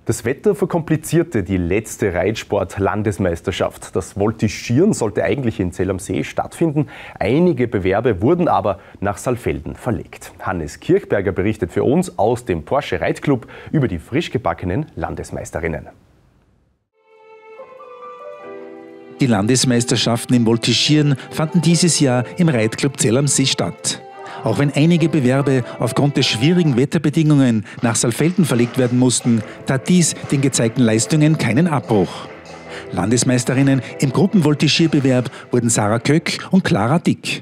Das Wetter verkomplizierte die letzte Reitsport-Landesmeisterschaft. Das Voltigieren sollte eigentlich in Zell am See stattfinden. Einige Bewerbe wurden aber nach Saalfelden verlegt. Hannes Kirchberger berichtet für uns aus dem Porsche Reitclub über die frisch gebackenen Landesmeisterinnen. Die Landesmeisterschaften im Voltigieren fanden dieses Jahr im Reitclub Zell am See statt. Auch wenn einige Bewerbe aufgrund des schwierigen Wetterbedingungen nach Saalfelden verlegt werden mussten, tat dies den gezeigten Leistungen keinen Abbruch. Landesmeisterinnen im Gruppenvoltigierbewerb wurden Sarah Köck und Clara Dick.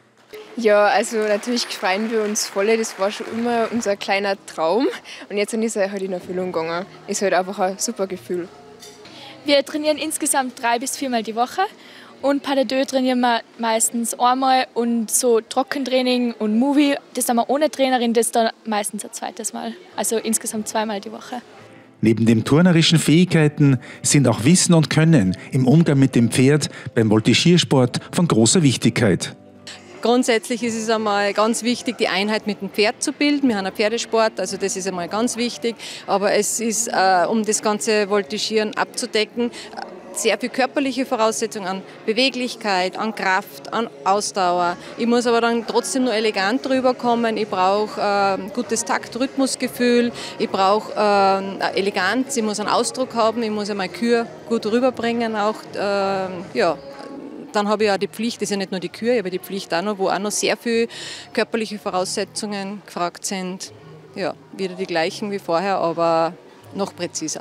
Ja, also natürlich freuen wir uns voll. Das war schon immer unser kleiner Traum. Und jetzt ist er halt in Erfüllung gegangen. Ist halt einfach ein super Gefühl. Wir trainieren insgesamt 3- bis 4-mal die Woche. Und Pas de Deux trainieren wir meistens einmal und so Trockentraining und Movie, das dann wir ohne Trainerin, das dann meistens ein zweites Mal. Also insgesamt 2-mal die Woche. Neben den turnerischen Fähigkeiten sind auch Wissen und Können im Umgang mit dem Pferd beim Voltigiersport von großer Wichtigkeit. Grundsätzlich ist es einmal ganz wichtig, die Einheit mit dem Pferd zu bilden. Wir haben einen Pferdesport, also das ist einmal ganz wichtig. Aber es ist, um das ganze Voltigieren abzudecken, sehr viel körperliche Voraussetzungen an Beweglichkeit, an Kraft, an Ausdauer. Ich muss aber dann trotzdem nur elegant drüber kommen. Ich brauche gutes Takt-Rhythmusgefühl, ich brauche Eleganz, ich muss einen Ausdruck haben, ich muss meine Kür gut rüberbringen. Auch, ja. Dann habe ich auch die Pflicht, das ist ja nicht nur die Kür, ich habe die Pflicht auch noch, wo auch noch sehr viele körperliche Voraussetzungen gefragt sind. Ja, wieder die gleichen wie vorher, aber noch präziser.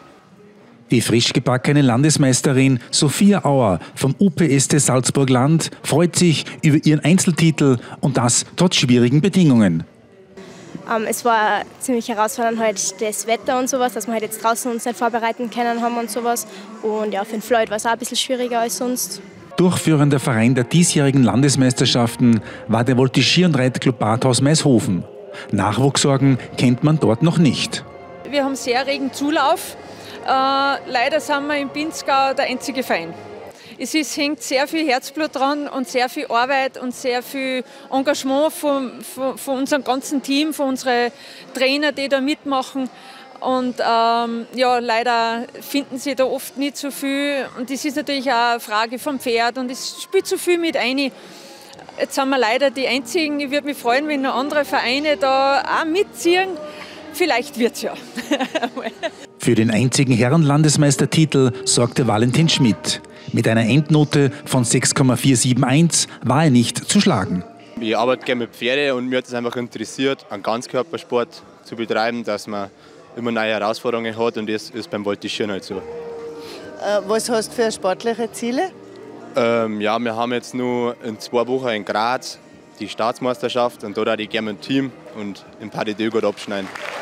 Die frisch gebackene Landesmeisterin Sophia Auer vom UPST Salzburg-Land freut sich über ihren Einzeltitel und das trotz schwierigen Bedingungen. Es war ziemlich herausfordernd halt das Wetter und sowas, dass wir halt jetzt draußen uns nicht vorbereiten können haben und sowas. Und ja, für den Floyd war es auch ein bisschen schwieriger als sonst. Durchführender Verein der diesjährigen Landesmeisterschaften war der Voltigier- und Reitclub Badhaus Maishofen. Nachwuchssorgen kennt man dort noch nicht. Wir haben sehr regen Zulauf. Leider sind wir im Pinzgau der einzige Verein. Hängt sehr viel Herzblut dran und sehr viel Arbeit und sehr viel Engagement von unserem ganzen Team, von unseren Trainern, die da mitmachen. Und ja, leider finden sie da oft nicht so viel. Und das ist natürlich auch eine Frage vom Pferd und es spielt so viel mit ein. Jetzt sind wir leider die Einzigen. Ich würde mich freuen, wenn noch andere Vereine da auch mitziehen. Vielleicht wird's ja. Für den einzigen Herrenlandesmeistertitel sorgte Valentin Schmidt. Mit einer Endnote von 6,471 war er nicht zu schlagen. Ich arbeite gerne mit Pferden und mir hat es einfach interessiert, einen Ganzkörpersport zu betreiben, dass man immer neue Herausforderungen hat und das ist beim Voltigieren halt so. Was hast du für sportliche Ziele? Ja, wir haben jetzt nur in 2 Wochen in Graz die Staatsmeisterschaft und da würde ich gerne mit dem Team und im Pas de Deux gut abschneiden.